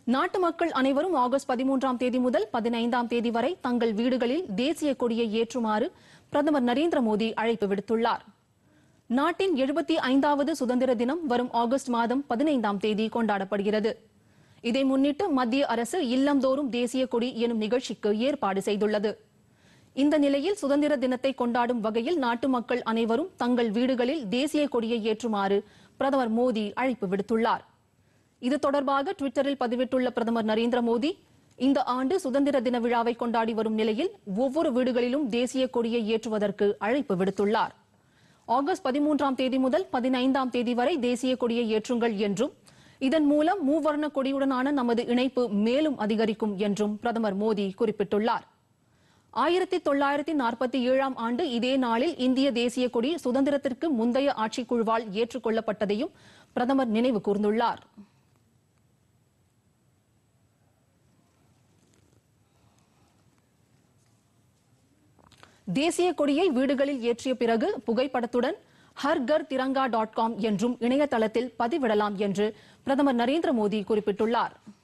நாட்டு மக்கள் அனைவரும் ஆகஸ்ட் 13ஆம் தேதி முதல் 15ஆம் தேதி வரை தங்கள் வீடுகளில் தேசிய கொடியை ஏற்றுமாறு பிரதமர் நரேந்திர மோடி அழைப்பு விடுத்துள்ளார். நாட்டின் 75வது சுதந்திர தினம் வரும் ஆகஸ்ட் மாதம் 15ஆம் தேதி கொண்டாடப்படுகிறது. இதை முன்னிட்டு மத்திய அரசு இல்லந்தோறும் தேசிய கொடி எனும் நிகழ்ச்சிக்கு ஏற்பாடு செய்துள்ளது. இந்த நிலையில் சுதந்திர தினத்தை கொண்டாடும் வகையில் நாட்டு மக்கள் அனைவரும் தங்கள் வீடுகளில் தேசிய கொடியை ஏற்றுமாறு பிரதமர் மோடி அழைப்பு விடுத்துள்ளார். இது தொடர்பாக ட்விட்டரில் பதிவிட்டுள்ள பிரதமர் நரேந்திர மோடி, இந்த ஆண்டு சுதந்திர தின விழாவை கொண்டாடி வரும் நிலையில் ஒவ்வொரு வீடுகளிலும் தேசிய கொடியை ஏற்றுவதற்கு அழைப்பு விடுத்துள்ளார். ஆகஸ்ட் 13ஆம் தேதி முதல் 15ஆம் தேதி வரை தேசிய கொடியை ஏற்றுங்கள் என்றும், இதன் மூலம் மூவர்ண கொடியுடனான நமது இணைப்பு மேலும் அதிகரிக்கும் என்றும் பிரதமர் மோடி குறிப்பிட்டுள்ளார். 1947ஆம் ஆண்டு இதே நாளில் இந்திய தேசிய கொடி சுதந்திரத்திற்கு முந்தைய ஆட்சிக்குழுவால் ஏற்றுக் கொள்ளப்பட்டதையும் பிரதமர் நினைவு கூர்ந்துள்ளார். தேசிய கொடியை வீடுகளில் ஏற்றிய பிறகு புகைப்படத்துடன் harghar.tiranga.com என்றும் இணையதளத்தில் பதிவிடலாம் என்று பிரதமர் நரேந்திர மோடி குறிப்பிட்டுள்ளார்.